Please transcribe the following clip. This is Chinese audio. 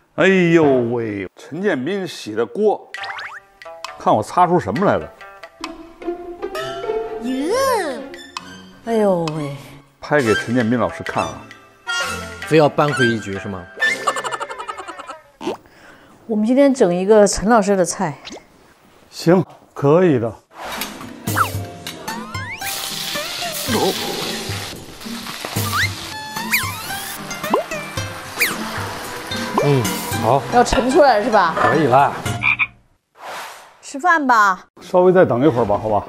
哎呦喂，陈建斌洗的锅，看我擦出什么来了？ 哎呦喂！ 拍给陈建斌老师看啊！ 非要扳回一局是吗？ 我们今天整一个陈老师的菜。 行，可以的。 好， 要盛出来是吧？ 可以啦。 吃饭吧。 稍微再等一会儿吧，好吧？